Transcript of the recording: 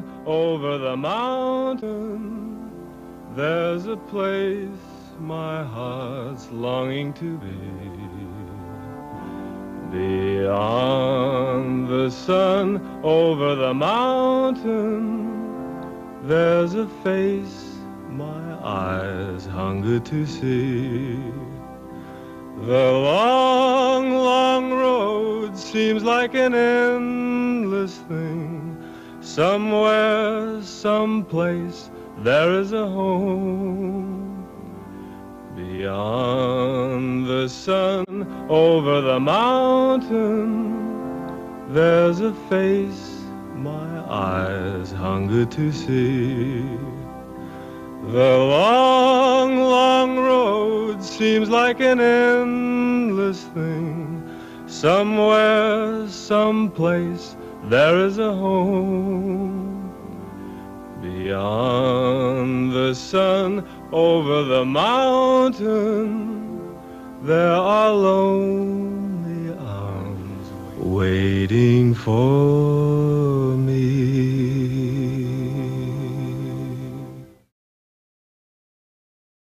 sun over the mountain, there's a place my heart's longing to be. Beyond the sun over the mountain, there's a face my eyes hunger to see. The long, long road seems like an endless thing. Somewhere, someplace, there is a home. Beyond the sun, over the mountain, there's a face my eyes hunger to see. The long, long road seems like an endless thing. Somewhere, someplace, there is a home. Beyond the sun, over the mountain, there are lonely arms waiting for